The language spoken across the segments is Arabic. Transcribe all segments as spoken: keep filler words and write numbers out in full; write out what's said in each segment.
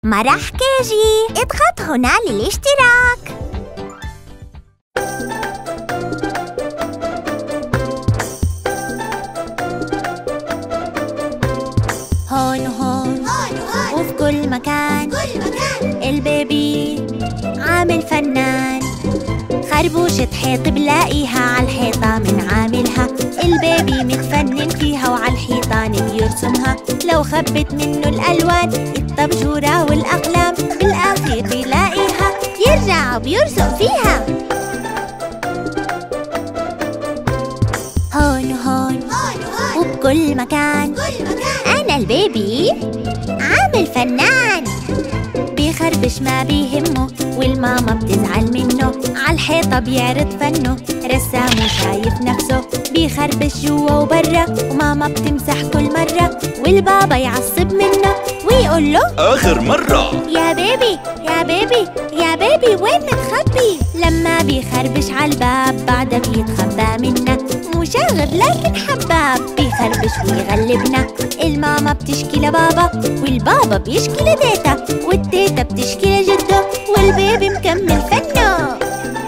مرح كيجي، اضغط هنا للاشتراك. هون وهون وفي كل مكان البيبي عامل فنان. خربوشة حيط بلاقيها عالحيطة من عاملها، البيبي متفنن فيها وعالحيطان بيرسمها. لو خبت منه الألوان الطبجورة والأقلام، بالآخر بلاقيها يرجع بيرسم فيها. هون وهون وبكل مكان أنا البيبي عامل فنان. بيخربش ما بيهمه والماما بتزعل منه، عالحيطة بيعرض فنه رسام وشايف نفسه. بيخربش جوا وبرا وماما بتمسح كل مرة، والبابا يعصب منه ويقول له آخر مرة. يا بيبي يا بيبي يا بيبي وين متخبي؟ لما بيخربش عالباب بعده بيتخبى منا، مشاغب لكن حباب بيخربش ويغلبنا. الماما بتشكي لبابا والبابا بيشكي لتيتا، والتيتا بتشكي لجده والبيبي مكمل فنه.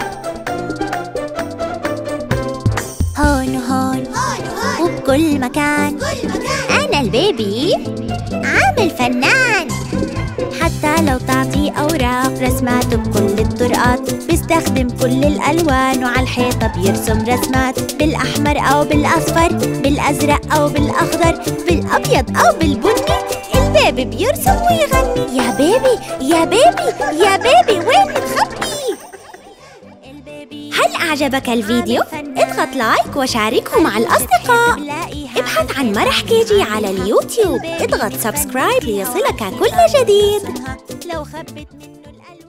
هون وهون وبكل مكان أنا البيبي عامل فنان. حتى لو تعطيه أوراق رسماته بكل الطرقات، بيستخدم كل الألوان وعالحيطة بيرسم رسمات. بالأحمر أو بالأصفر، بالأزرق أو بالأخضر، بالأبيض أو بالبني، البيبي بيرسم ويغني. يا بيبي يا بيبي يا بيبي وين متخبي؟ هل أعجبك الفيديو؟ اضغط لايك وشاركه مع الأصدقاء. ابحث عن مرح كيجي على اليوتيوب، اضغط سبسكرايب ليصلك كل جديد. لو خبت منه